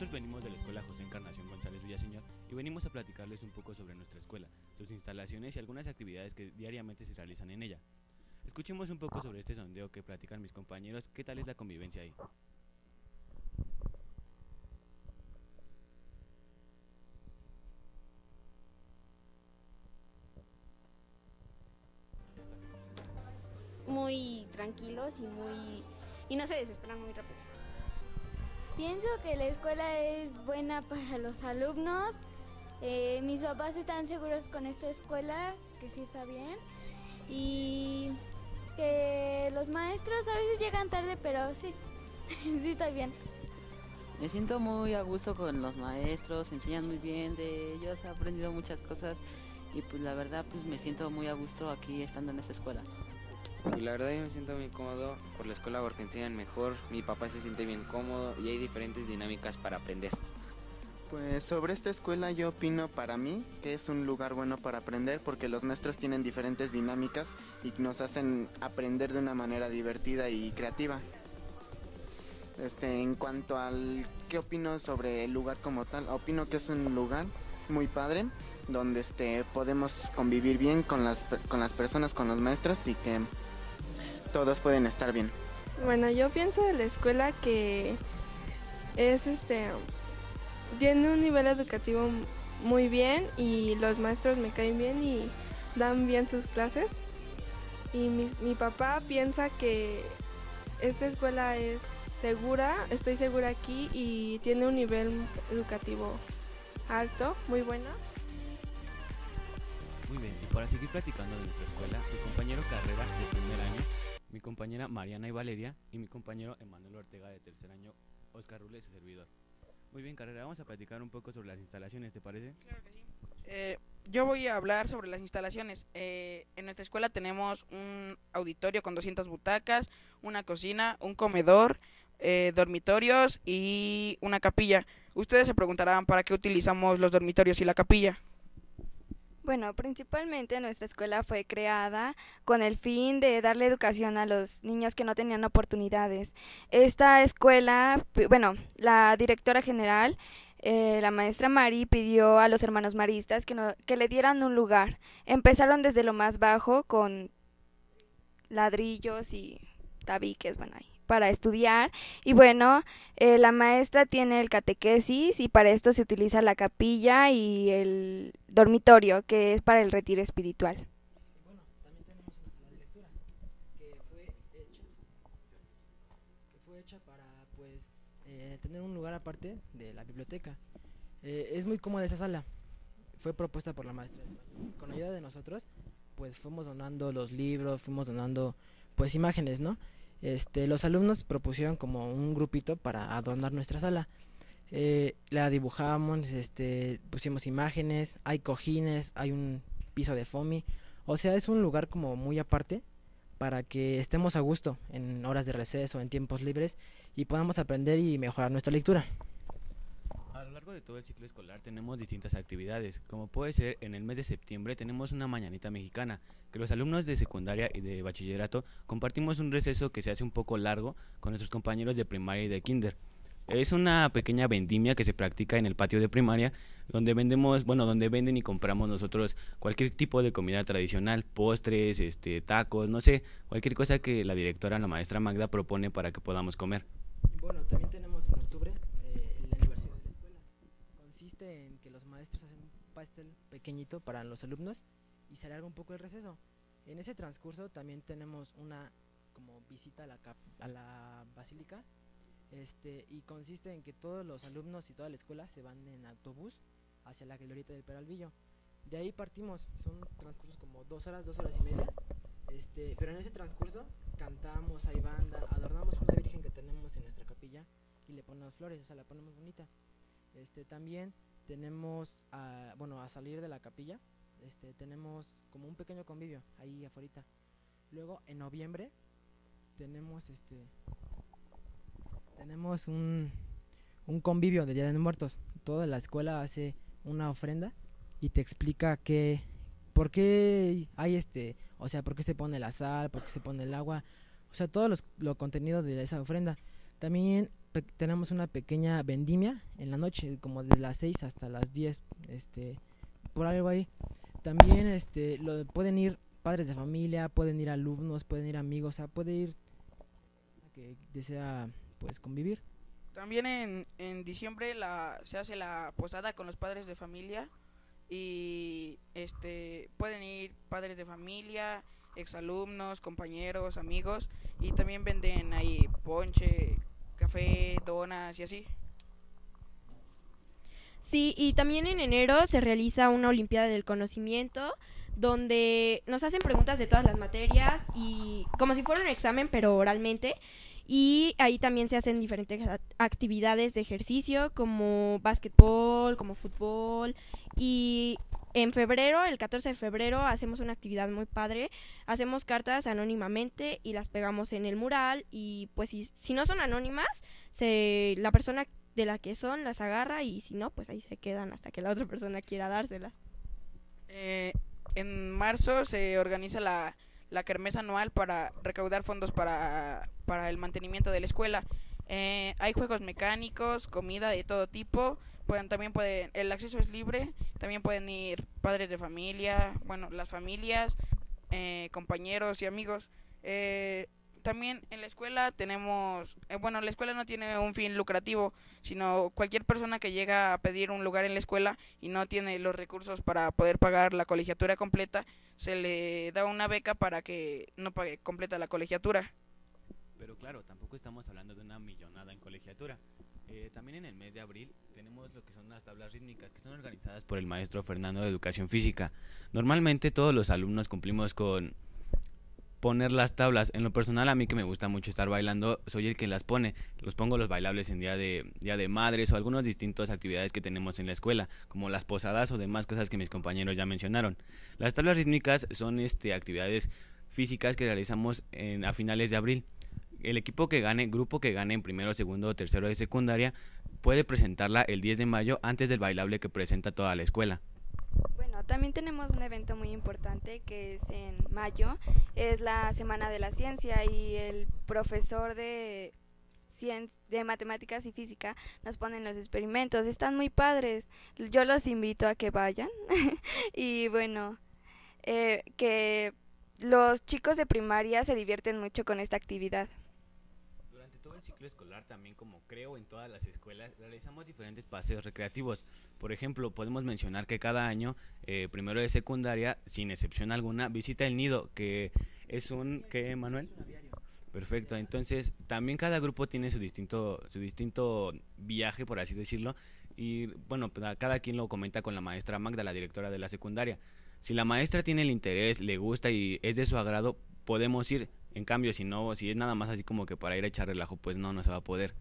Nosotros venimos de la escuela José Encarnación González Villaseñor y venimos a platicarles un poco sobre nuestra escuela, sus instalaciones y algunas actividades que diariamente se realizan en ella. Escuchemos un poco sobre este sondeo que platican mis compañeros, qué tal es la convivencia ahí. Muy tranquilos y no se desesperan muy rápido. Pienso que la escuela es buena para los alumnos. Mis papás están seguros con esta escuela, que sí está bien. Y que los maestros a veces llegan tarde, pero sí, sí está bien. Me siento muy a gusto con los maestros, enseñan muy bien de ellos, he aprendido muchas cosas y pues la verdad pues me siento muy a gusto aquí estando en esta escuela. Y la verdad yo me siento muy cómodo por la escuela porque enseñan mejor, mi papá se siente bien cómodo y hay diferentes dinámicas para aprender. Pues sobre esta escuela yo opino para mí que es un lugar bueno para aprender porque los maestros tienen diferentes dinámicas y nos hacen aprender de una manera divertida y creativa. En cuanto al qué opino sobre el lugar como tal, opino que es un lugar muy padre donde podemos convivir bien con las personas, con los maestros y que todos pueden estar bien. Bueno, yo pienso de la escuela que es tiene un nivel educativo muy bien y los maestros me caen bien y dan bien sus clases. Y mi papá piensa que esta escuela es segura, estoy segura aquí y tiene un nivel educativo alto, muy bueno. Muy bien, y para seguir platicando de nuestra escuela, mi compañero Carrera de primer año, mi compañera Mariana y Valeria y mi compañero Emanuel Ortega de tercer año, Oscar Rule y su servidor. Muy bien, Carrera, vamos a platicar un poco sobre las instalaciones, ¿te parece? Claro que sí. Yo voy a hablar sobre las instalaciones. En nuestra escuela tenemos un auditorio con 200 butacas, una cocina, un comedor, dormitorios y una capilla. Ustedes se preguntarán para qué utilizamos los dormitorios y la capilla. Bueno, principalmente nuestra escuela fue creada con el fin de darle educación a los niños que no tenían oportunidades. Esta escuela, bueno, la directora general, la maestra Mari, pidió a los hermanos maristas que le dieran un lugar. Empezaron desde lo más bajo con ladrillos y tabiques, bueno, ahí, para estudiar. Y bueno, la maestra tiene el catequesis y para esto se utiliza la capilla y el dormitorio, que es para el retiro espiritual. Bueno, también tenemos una sala de lectura que fue hecha para pues tener un lugar aparte de la biblioteca. Es muy cómoda esa sala, fue propuesta por la maestra. Con la ayuda de nosotros, pues fuimos donando los libros, fuimos donando pues imágenes, ¿no? Los alumnos propusieron como un grupito para adornar nuestra sala. La dibujamos, pusimos imágenes, hay cojines, hay un piso de foamy. O sea, es un lugar como muy aparte para que estemos a gusto en horas de receso, en tiempos libres y podamos aprender y mejorar nuestra lectura. A lo largo de todo el ciclo escolar tenemos distintas actividades, como puede ser en el mes de septiembre tenemos una mañanita mexicana, que los alumnos de secundaria y de bachillerato compartimos un receso que se hace un poco largo con nuestros compañeros de primaria y de kinder. Es una pequeña vendimia que se practica en el patio de primaria, donde donde venden y compramos nosotros cualquier tipo de comida tradicional, postres, tacos, no sé, cualquier cosa que la directora, la maestra Magda, propone para que podamos comer. Bueno, también tenemos en octubre el aniversario de la escuela. Consiste en que los maestros hacen un pastel pequeñito para los alumnos y se alarga un poco el receso. En ese transcurso también tenemos una como visita a la basílica, y consiste en que todos los alumnos y toda la escuela se van en autobús hacia la glorieta del Peralvillo. De ahí partimos, son transcursos como 2 horas y media, pero en ese transcurso cantamos, hay banda, adornamos una virgen que tenemos en nuestra capilla y le ponemos flores, o sea, la ponemos bonita. También tenemos, a salir de la capilla, tenemos como un pequeño convivio ahí afuera. Luego en noviembre tenemos un convivio de Día de Muertos. Toda la escuela hace una ofrenda y te explica por qué hay o sea, por qué se pone la sal, por qué se pone el agua, o sea, todo lo contenido de esa ofrenda. También tenemos una pequeña vendimia en la noche, como de las 6 hasta las 10, por algo ahí. También pueden ir padres de familia, pueden ir alumnos, pueden ir amigos, o sea, puede ir que desea pues convivir. También en diciembre se hace la posada con los padres de familia y pueden ir padres de familia, exalumnos, compañeros, amigos, y también venden ahí ponche, café, donas y así. Sí, y también en enero se realiza una Olimpiada del Conocimiento donde nos hacen preguntas de todas las materias y como si fuera un examen pero oralmente, y ahí también se hacen diferentes actividades de ejercicio como básquetbol, como fútbol, y en febrero, el 14 de febrero, hacemos una actividad muy padre, hacemos cartas anónimamente y las pegamos en el mural, y pues si no son anónimas, la persona de la que son las agarra, y si no, pues ahí se quedan hasta que la otra persona quiera dárselas. En marzo se organiza la kermés anual para recaudar fondos para el mantenimiento de la escuela. Hay juegos mecánicos, comida de todo tipo. El acceso es libre. También pueden ir padres de familia, bueno, las familias, compañeros y amigos. También en la escuela tenemos, la escuela no tiene un fin lucrativo, sino cualquier persona que llega a pedir un lugar en la escuela y no tiene los recursos para poder pagar la colegiatura completa, se le da una beca para que no pague completa la colegiatura. Pero claro, tampoco estamos hablando de una millonada en colegiatura. También en el mes de abril tenemos lo que son las tablas rítmicas, que son organizadas por el maestro Fernando de Educación Física. Normalmente todos los alumnos cumplimos con poner las tablas. En lo personal, a mí que me gusta mucho estar bailando, soy el que las pone. Los pongo los bailables en día de madres o algunas distintas actividades que tenemos en la escuela, como las posadas o demás cosas que mis compañeros ya mencionaron. Las tablas rítmicas son actividades físicas que realizamos a finales de abril. El grupo que gane en primero, segundo o tercero de secundaria puede presentarla el 10 de mayo antes del bailable que presenta toda la escuela. Bueno, también tenemos un evento muy importante que es en mayo, es la Semana de la Ciencia, y el profesor de matemáticas y física nos ponen los experimentos, están muy padres, yo los invito a que vayan y bueno, que los chicos de primaria se divierten mucho con esta actividad. Todo el ciclo escolar, también como creo en todas las escuelas, realizamos diferentes paseos recreativos. Por ejemplo, podemos mencionar que cada año, primero de secundaria, sin excepción alguna, visita el nido, que es ¿qué, Manuel? Perfecto, entonces también cada grupo tiene su distinto viaje, por así decirlo, y bueno, cada quien lo comenta con la maestra Magda, la directora de la secundaria. Si la maestra tiene el interés, le gusta y es de su agrado, podemos ir. En cambio, si es nada más así como que para ir a echar relajo, pues no se va a poder.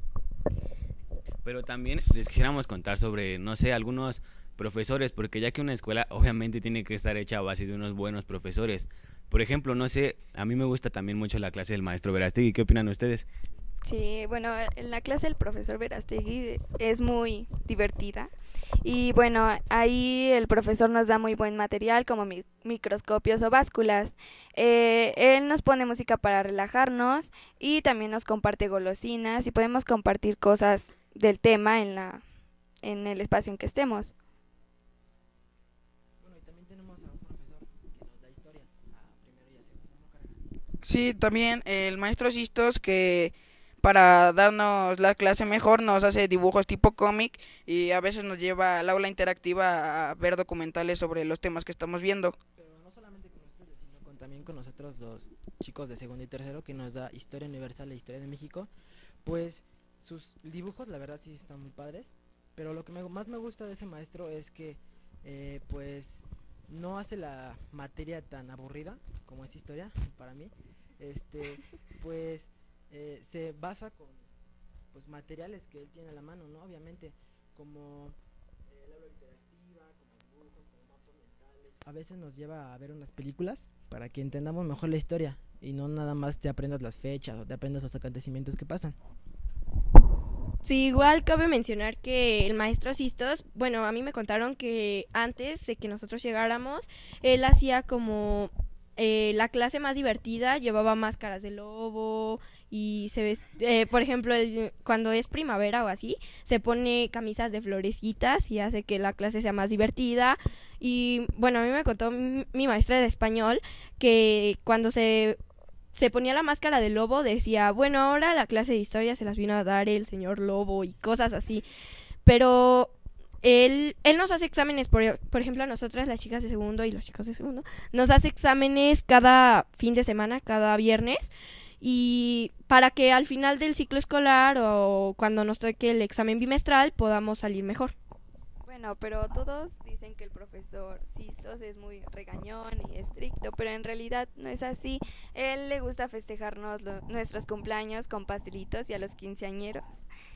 Pero también les quisiéramos contar sobre, no sé, algunos profesores, porque ya que una escuela obviamente tiene que estar hecha a base de unos buenos profesores. Por ejemplo, no sé, a mí me gusta también mucho la clase del maestro Verástegui. ¿Qué opinan ustedes? Sí, bueno, en la clase del profesor Verástegui es muy divertida y bueno, ahí el profesor nos da muy buen material como microscopios o básculas. Él nos pone música para relajarnos y también nos comparte golosinas y podemos compartir cosas del tema en el espacio en que estemos. Bueno, y también tenemos a un profesor que nos da historia a primero y a segundo. Sí, también el maestro Sistos, que para darnos la clase mejor nos hace dibujos tipo cómic y a veces nos lleva al aula interactiva a ver documentales sobre los temas que estamos viendo. Pero no solamente con ustedes, sino también con nosotros los chicos de segundo y tercero, que nos da Historia Universal e Historia de México. Pues sus dibujos la verdad sí están muy padres, pero lo que más me gusta de ese maestro es que pues no hace la materia tan aburrida como es historia para mí. Pues se basa con pues materiales que él tiene a la mano, ¿no? Obviamente, como el aula interactiva, como dibujos, como mapas mentales. A veces nos lleva a ver unas películas para que entendamos mejor la historia y no nada más te aprendas las fechas o te aprendas los acontecimientos que pasan. Sí, igual cabe mencionar que el maestro Sistos, bueno, a mí me contaron que antes de que nosotros llegáramos, él hacía como la clase más divertida, llevaba máscaras de lobo y por ejemplo, cuando es primavera o así, se pone camisas de florecitas y hace que la clase sea más divertida. Y bueno, a mí me contó mi maestra de español que cuando se ponía la máscara de lobo decía, bueno, ahora la clase de historia se las vino a dar el señor lobo y cosas así. Pero él nos hace exámenes, por ejemplo, a nosotras, las chicas de segundo y los chicos de segundo, nos hace exámenes cada fin de semana, cada viernes, y para que al final del ciclo escolar o cuando nos toque el examen bimestral podamos salir mejor. Bueno, pero todos dicen que el profesor Sistos es muy regañón y estricto, pero en realidad no es así. Él le gusta festejarnos nuestros cumpleaños con pastelitos y a los quinceañeros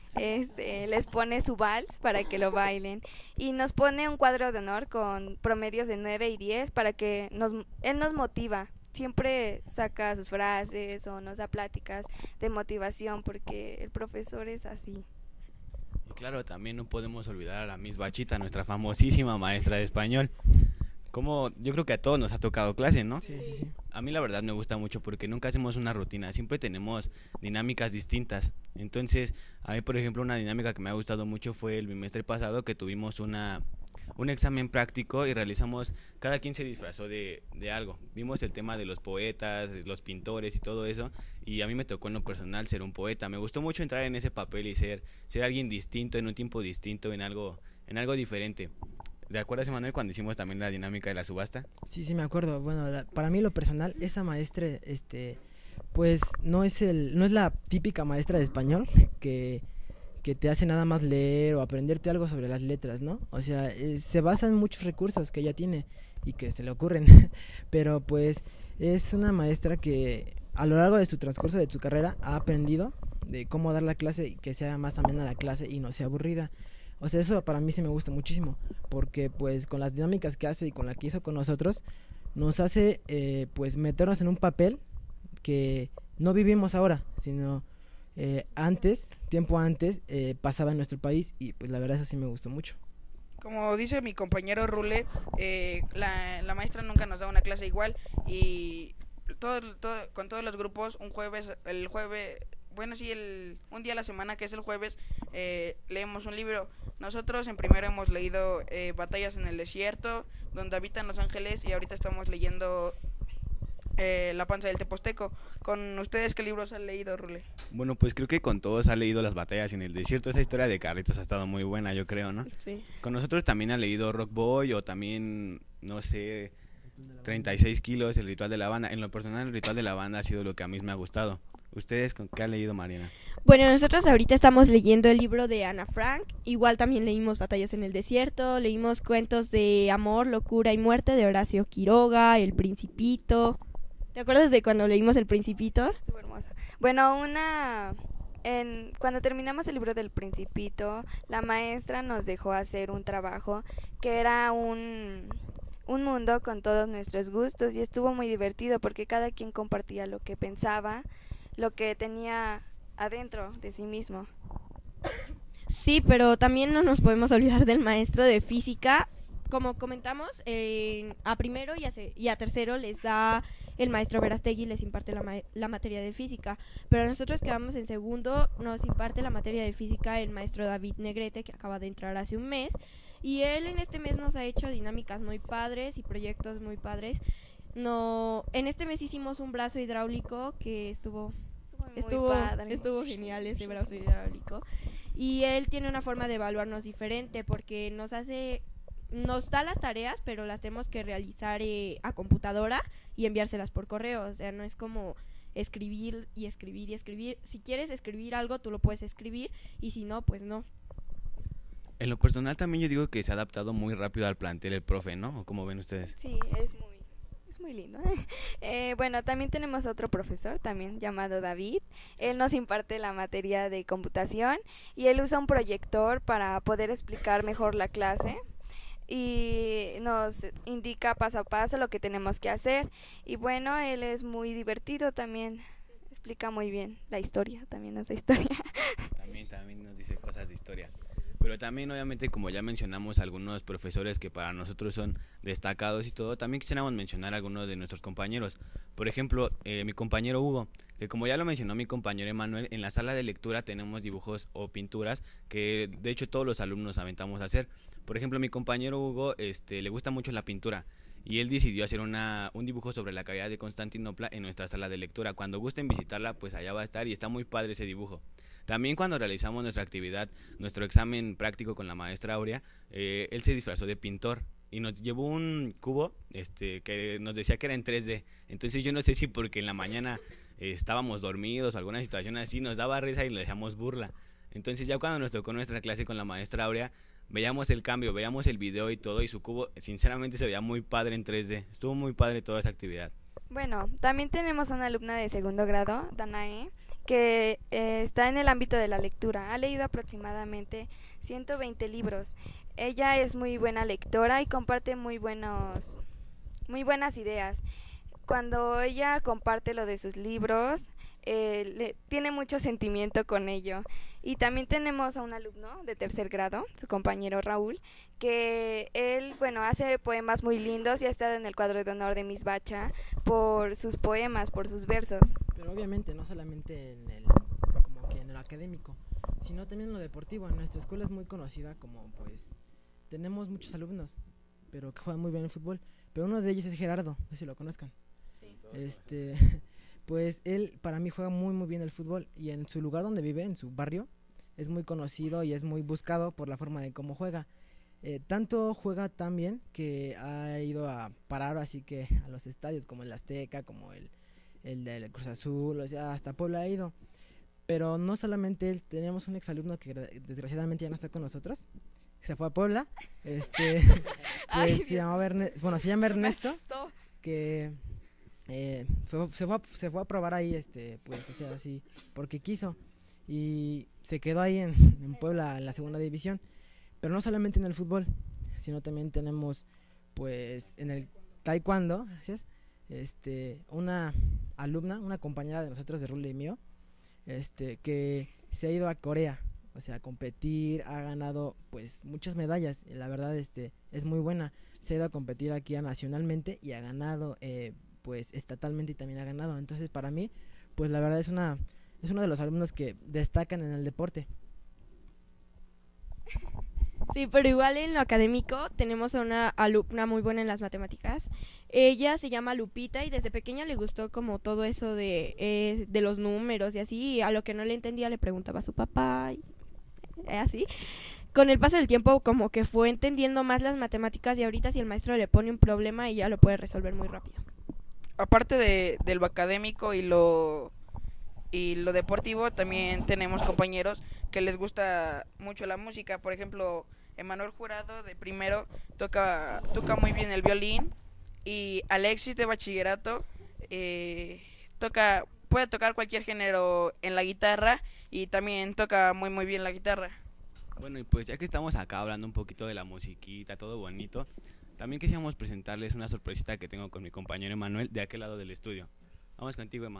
les pone su vals para que lo bailen y nos pone un cuadro de honor con promedios de 9 y 10 para que él nos motiva. Siempre saca sus frases o nos da pláticas de motivación porque el profesor es así. Y claro, también no podemos olvidar a la Miss Bachita, nuestra famosísima maestra de español. Como yo creo que a todos nos ha tocado clase, ¿no? Sí. A mí la verdad me gusta mucho porque nunca hacemos una rutina, siempre tenemos dinámicas distintas. Entonces, a mí por ejemplo una dinámica que me ha gustado mucho fue el bimestre pasado que tuvimos un examen práctico y realizamos, cada quien se disfrazó de algo. Vimos el tema de los poetas, los pintores y todo eso, y a mí me tocó en lo personal ser un poeta. Me gustó mucho entrar en ese papel y ser alguien distinto, en un tiempo distinto, en algo diferente. ¿Te acuerdas, Emanuel, cuando hicimos también la dinámica de la subasta? Sí, me acuerdo. Bueno, para mí lo personal, esa maestra, pues no es la típica maestra de español que te hace nada más leer o aprenderte algo sobre las letras, ¿no? O sea, se basa en muchos recursos que ella tiene y que se le ocurren, pero pues es una maestra que a lo largo de su transcurso de su carrera ha aprendido de cómo dar la clase y que sea más amena la clase y no sea aburrida. O sea, eso para mí sí me gusta muchísimo, porque pues con las dinámicas que hace y con la que hizo con nosotros, nos hace pues meternos en un papel que no vivimos ahora, sino tiempo antes, pasaba en nuestro país y pues la verdad eso sí me gustó mucho. Como dice mi compañero Rule, la maestra nunca nos da una clase igual y con todos los grupos un día a la semana, que es el jueves, leemos un libro. Nosotros en primero hemos leído Batallas en el desierto, donde habitan los ángeles, y ahorita estamos leyendo La panza del Teposteco. ¿Con ustedes qué libros han leído, Rule? Bueno, pues creo que con todos ha leído Las batallas en el desierto. Esa historia de Carlitos ha estado muy buena, yo creo, ¿no? Sí. Con nosotros también ha leído Rock Boy o también, no sé, 36 kilos, El ritual de la banda. En lo personal, El ritual de la banda ha sido lo que a mí me ha gustado. ¿Ustedes con qué han leído, Mariana? Bueno, nosotros ahorita estamos leyendo el libro de Ana Frank. Igual también leímos Batallas en el desierto, leímos cuentos de amor, locura y muerte de Horacio Quiroga, El Principito. ¿Te acuerdas de cuando leímos El Principito? Estuvo hermosa. Bueno, cuando terminamos el libro del Principito, la maestra nos dejó hacer un trabajo que era un mundo con todos nuestros gustos, y estuvo muy divertido porque cada quien compartía lo que pensaba, lo que tenía adentro de sí mismo. Sí, pero también no nos podemos olvidar del maestro de física. Como comentamos, a primero y a tercero les da el maestro Verastegui, les imparte la materia de física, pero nosotros que vamos en segundo nos imparte la materia de física el maestro David Negrete, que acaba de entrar hace un mes, y él en este mes nos ha hecho dinámicas muy padres y proyectos muy padres. En este mes hicimos un brazo hidráulico que estuvo genial, ese brazo hidráulico, y él tiene una forma de evaluarnos diferente porque nos da las tareas, pero las tenemos que realizar a computadora y enviárselas por correo. O sea, no es como escribir y escribir y escribir. Si quieres escribir algo, tú lo puedes escribir, y si no, pues no. En lo personal también yo digo que se ha adaptado muy rápido al plantel el profe, ¿no? ¿O cómo ven ustedes? Sí, es muy lindo. Bueno, también tenemos otro profesor, también llamado David. Él nos imparte la materia de computación y él usa un proyector para poder explicar mejor la clase y nos indica paso a paso lo que tenemos que hacer. Y bueno, él es muy divertido también, explica muy bien la historia, también nos da historia. También nos dice cosas de historia. Pero también, obviamente, como ya mencionamos, algunos profesores que para nosotros son destacados y todo, también quisiéramos mencionar a algunos de nuestros compañeros. Por ejemplo, mi compañero Hugo, que como ya lo mencionó mi compañero Emanuel, en la sala de lectura tenemos dibujos o pinturas que de hecho todos los alumnos aventamos a hacer. Por ejemplo, mi compañero Hugo le gusta mucho la pintura y él decidió hacer un dibujo sobre la caída de Constantinopla en nuestra sala de lectura. Cuando gusten visitarla, pues allá va a estar y está muy padre ese dibujo. También cuando realizamos nuestra actividad, nuestro examen práctico con la maestra Aurea, él se disfrazó de pintor y nos llevó un cubo que nos decía que era en 3D. Entonces yo no sé si porque en la mañana estábamos dormidos o alguna situación así, nos daba risa y le decíamos burla. Entonces ya cuando nos tocó nuestra clase con la maestra Aurea, veíamos el cambio, veíamos el video y todo, y su cubo sinceramente se veía muy padre en 3D. Estuvo muy padre toda esa actividad. Bueno, también tenemos una alumna de segundo grado, Danae, que está en el ámbito de la lectura. Ha leído aproximadamente 120 libros. Ella es muy buena lectora y comparte muy buenas ideas. Cuando ella comparte lo de sus libros, tiene mucho sentimiento con ello. Y también tenemos a un alumno de tercer grado, su compañero Raúl, que él, hace poemas muy lindos y ha estado en el cuadro de honor de Miss Bacha por sus poemas, por sus versos. Pero obviamente no solamente en el académico, sino también en lo deportivo. Nuestra escuela es muy conocida como, tenemos muchos alumnos, pero que juegan muy bien el fútbol. Pero uno de ellos es Gerardo, no sé si lo conozcan. Sí. Pues él para mí juega muy muy bien el fútbol y en su lugar donde vive, en su barrio, es muy conocido y es muy buscado por la forma de cómo juega. Tanto juega tan bien que ha ido a parar así que a los estadios como el Azteca, como el del Cruz Azul, o sea, hasta Puebla ha ido. Pero no solamente él, teníamos un exalumno que desgraciadamente ya no está con nosotros, se fue a Puebla, Ay, se llama Ernesto, que se fue a probar ahí, así, porque quiso, y se quedó ahí en Puebla en la segunda división. Pero no solamente en el fútbol, sino también tenemos en el taekwondo, una alumna, una compañera de nosotros de Rule y mío, que se ha ido a Corea, o sea, a competir, ha ganado muchas medallas, y la verdad es muy buena. Se ha ido a competir aquí nacionalmente y ha ganado estatalmente y también ha ganado. Entonces para mí la verdad es uno de los alumnos que destacan en el deporte. Sí, pero igual en lo académico tenemos a una alumna muy buena en las matemáticas. Ella se llama Lupita y desde pequeña le gustó como todo eso de los números y así. Y a lo que no le entendía le preguntaba a su papá y así. Con el paso del tiempo como que fue entendiendo más las matemáticas y ahorita si el maestro le pone un problema ella lo puede resolver muy rápido. Aparte de lo académico y lo deportivo, también tenemos compañeros que les gusta mucho la música. Por ejemplo, Emanuel Jurado de primero toca muy bien el violín, y Alexis de bachillerato puede tocar cualquier género en la guitarra y también toca muy muy bien la guitarra. Bueno, y pues ya que estamos acá hablando un poquito de la musiquita, todo bonito, también quisiéramos presentarles una sorpresita que tengo con mi compañero Emanuel de aquel lado del estudio. Vamos contigo, Emma.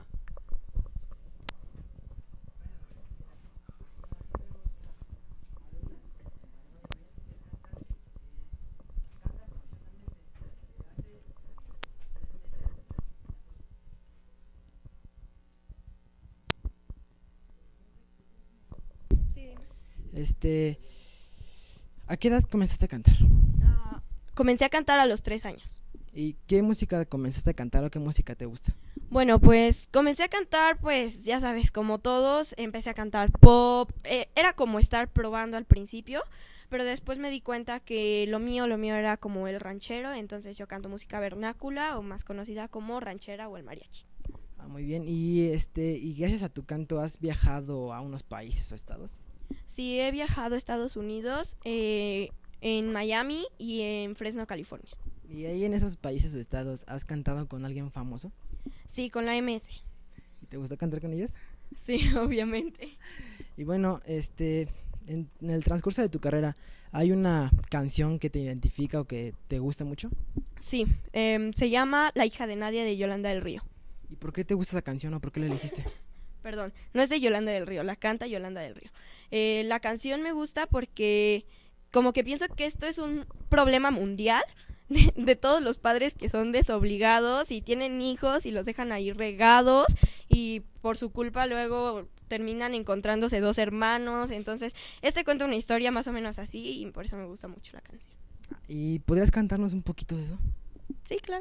¿A qué edad comenzaste a cantar? Comencé a cantar a los 3 años. ¿Y qué música comenzaste a cantar o qué música te gusta? Bueno, pues comencé a cantar, ya sabes, como todos, empecé a cantar pop. Era como estar probando al principio, pero después me di cuenta que lo mío era como el ranchero, entonces yo canto música vernácula o más conocida como ranchera o el mariachi. Muy bien, y gracias a tu canto ¿has viajado a unos países o estados? Sí, he viajado a Estados Unidos, en Miami y en Fresno, California. ¿Y ahí en esos países o estados has cantado con alguien famoso? Sí, con la MS. ¿Y te gustó cantar con ellos? Sí, obviamente. Y bueno, en el transcurso de tu carrera, ¿hay una canción que te identifica o que te gusta mucho? Sí, se llama La hija de Nadia de Yolanda del Río. ¿Y por qué te gusta esa canción o por qué la elegiste? Perdón, no es de Yolanda del Río, la canta Yolanda del Río. La canción me gusta porque como que pienso que esto es un problema mundial de todos los padres que son desobligados y tienen hijos y los dejan ahí regados y por su culpa luego terminan encontrándose dos hermanos. Entonces, cuenta una historia más o menos así y por eso me gusta mucho la canción. ¿Y podrías cantarnos un poquito de eso? Sí, claro.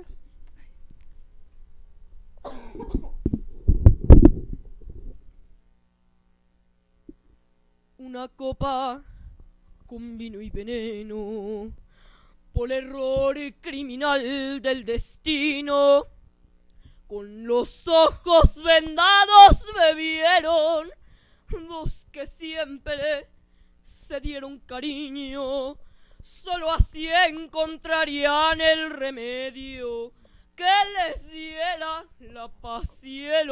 Una copa con vino y veneno, por error criminal del destino, con los ojos vendados bebieron dos que siempre se dieron cariño, solo así encontrarían el remedio que les diera la paz y el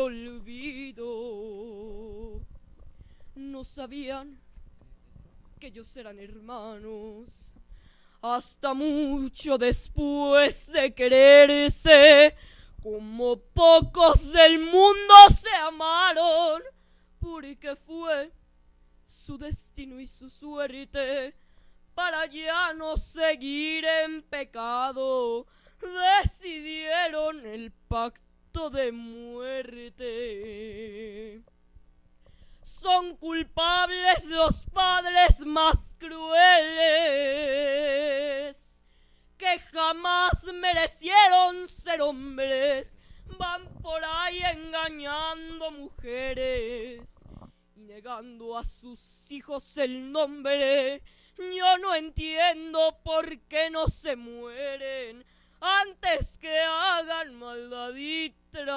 olvido. No sabían que ellos eran hermanos, hasta mucho después de quererse, como pocos del mundo se amaron, porque fue su destino y su suerte, para ya no seguir en pecado, decidieron el pacto de muerte. Son culpables los padres más crueles, que jamás merecieron ser hombres, van por ahí engañando mujeres y negando a sus hijos el nombre. Yo no entiendo por qué no se mueren antes que hagan maldad y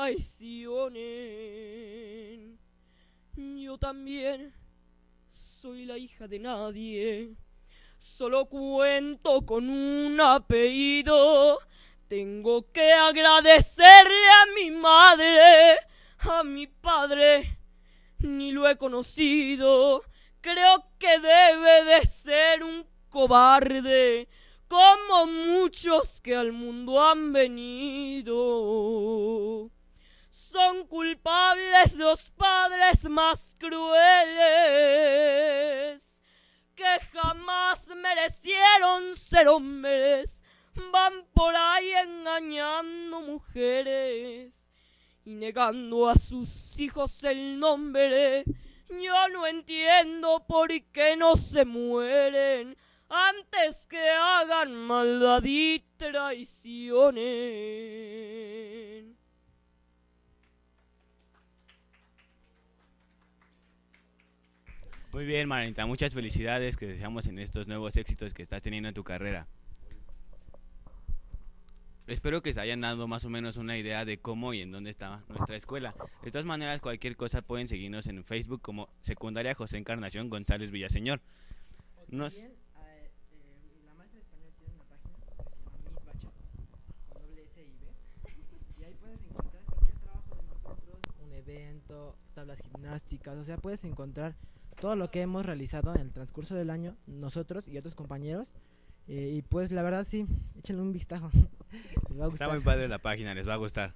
traicionen. Yo también soy la hija de nadie, solo cuento con un apellido. Tengo que agradecerle a mi madre, a mi padre ni lo he conocido. Creo que debe de ser un cobarde, como muchos que al mundo han venido. Son culpables los padres más crueles, que jamás merecieron ser hombres, van por ahí engañando mujeres y negando a sus hijos el nombre. Yo no entiendo por qué no se mueren antes que hagan maldad y traicionen. Muy bien, Maranita, muchas felicidades que deseamos en estos nuevos éxitos que estás teniendo en tu carrera. Espero que se hayan dado más o menos una idea de cómo y en dónde está nuestra escuela. De todas maneras, cualquier cosa pueden seguirnos en Facebook como Secundaria José Encarnación González Villaseñor. La maestra de español tiene una página que se llama Miss Bacha, con doble S y B, y ahí puedes encontrar cualquier trabajo de nosotros, un evento, tablas gimnásticas, o sea, puedes encontrar todo lo que hemos realizado en el transcurso del año, nosotros y otros compañeros, y pues la verdad sí, échenle un vistazo. Les va a gustar. Está muy padre la página, les va a gustar.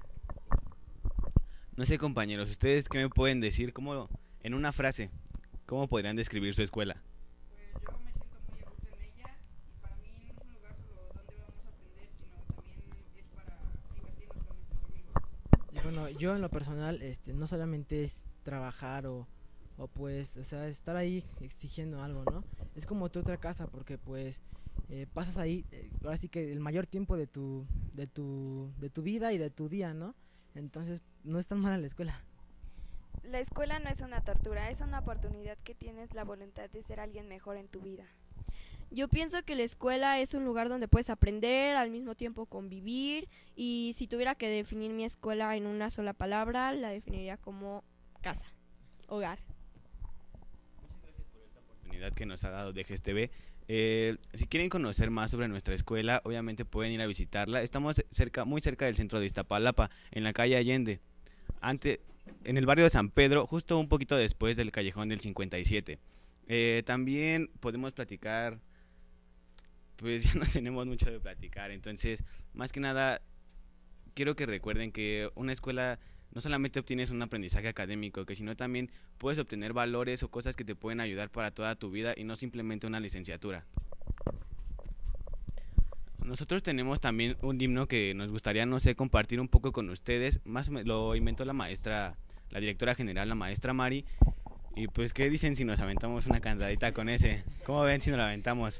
No sé, compañeros, ¿ustedes qué me pueden decir? ¿Cómo, en una frase, cómo podrían describir su escuela? Pues yo me siento muy a gusto en ella y para mí no es un lugar solo donde vamos a aprender, sino también es para divertirnos con nuestros amigos. Y bueno, yo en lo personal, no solamente es trabajar o pues, o sea, estar ahí exigiendo algo, ¿no? Es como tu otra casa, porque pues pasas ahí, ahora sí que el mayor tiempo de tu vida y de tu día, ¿no? Entonces, no es tan mala la escuela. La escuela no es una tortura, es una oportunidad que tienes la voluntad de ser alguien mejor en tu vida. Yo pienso que la escuela es un lugar donde puedes aprender, al mismo tiempo convivir, y si tuviera que definir mi escuela en una sola palabra, la definiría como casa, hogar. Que nos ha dado Dejes TV. Si quieren conocer más sobre nuestra escuela, obviamente pueden ir a visitarla. Estamos muy cerca del centro de Iztapalapa, en la calle Allende, en el barrio de San Pedro, justo un poquito después del callejón del 57. También podemos platicar, pues ya no tenemos mucho de platicar, entonces más que nada quiero que recuerden que una escuela no solamente obtienes un aprendizaje académico, que sino también puedes obtener valores o cosas que te pueden ayudar para toda tu vida y no simplemente una licenciatura. Nosotros tenemos también un himno que nos gustaría, no sé, compartir un poco con ustedes. Lo inventó la maestra, la directora general, la maestra Mari. Y pues, ¿qué dicen si nos aventamos una cantadita con ese? ¿Cómo ven si nos la aventamos?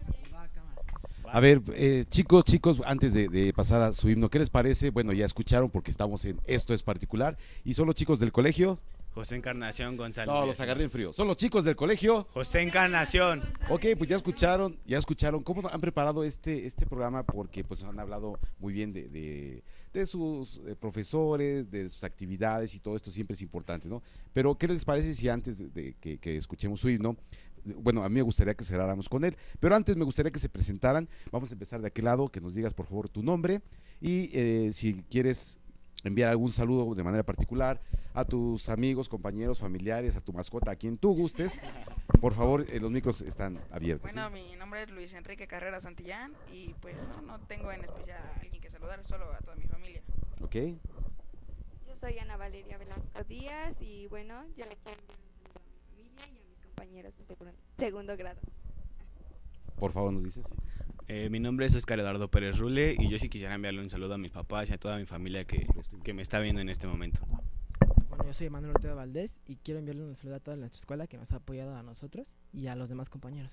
A ver, chicos, antes de pasar a su himno, ¿qué les parece? Bueno, ya escucharon porque estamos en Esto es Particular. ¿Y son los chicos del colegio? José Encarnación González. No, los agarré en frío. ¿Son los chicos del colegio? José Encarnación. Ok, pues ya escucharon cómo han preparado este programa, porque pues han hablado muy bien de sus profesores, de sus actividades, y todo esto siempre es importante, ¿no? Pero ¿qué les parece si antes de que escuchemos su himno, bueno, a mí me gustaría que cerráramos con él, pero antes me gustaría que se presentaran? Vamos a empezar de aquel lado, que nos digas por favor tu nombre y si quieres enviar algún saludo de manera particular a tus amigos, compañeros, familiares, a tu mascota, a quien tú gustes, por favor, los micros están abiertos. Bueno, ¿sí? Mi nombre es Luis Enrique Carrera Santillán y pues no tengo en especial a alguien que saludar, solo a toda mi familia. Ok. Yo soy Ana Valeria Velasco Díaz y bueno, yo le quiero enviar un saludo a mi familia y a mis compañeros de segundo grado. Por favor, nos dices. Mi nombre es Oscar Eduardo Pérez Rule y yo sí quisiera enviarle un saludo a mis papás y a toda mi familia que me está viendo en este momento. Bueno, yo soy Manuel Ortega Valdés y quiero enviarle un saludo a toda nuestra escuela que nos ha apoyado a nosotros y a los demás compañeros.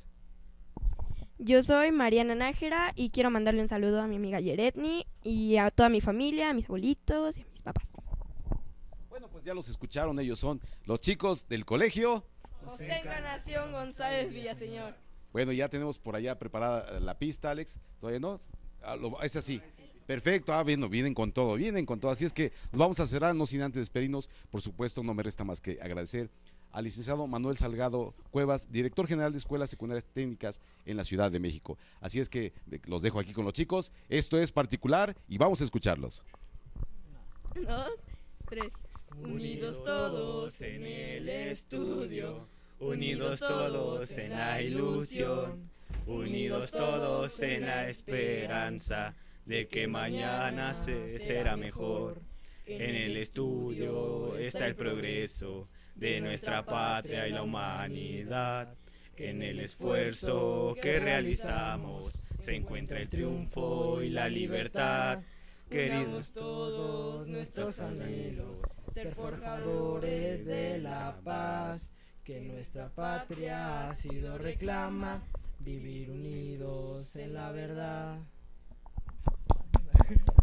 Yo soy Mariana Nájera y quiero mandarle un saludo a mi amiga Yeretni y a toda mi familia, a mis abuelitos y a mis papás. Bueno, pues ya los escucharon, ellos son los chicos del colegio José Encarnación González Villaseñor. Bueno, ya tenemos por allá preparada la pista, Alex. ¿Todavía no? Es así. Perfecto, vienen con todo, Así es que nos vamos a cerrar, no sin antes despedirnos. Por supuesto, no me resta más que agradecer al licenciado Manuel Salgado Cuevas, director general de Escuelas Secundarias Técnicas en la Ciudad de México. Así es que los dejo aquí con los chicos. Esto es Particular y vamos a escucharlos. 2, 3. Unidos todos en el estudio, unidos todos en la ilusión, unidos todos en la esperanza de que mañana será mejor. En el estudio está el progreso de nuestra patria y la humanidad. En el esfuerzo que realizamos se encuentra el triunfo y la libertad. Queridos todos nuestros anhelos, ser forjadores de la paz, que nuestra patria así lo reclama, vivir unidos en la verdad.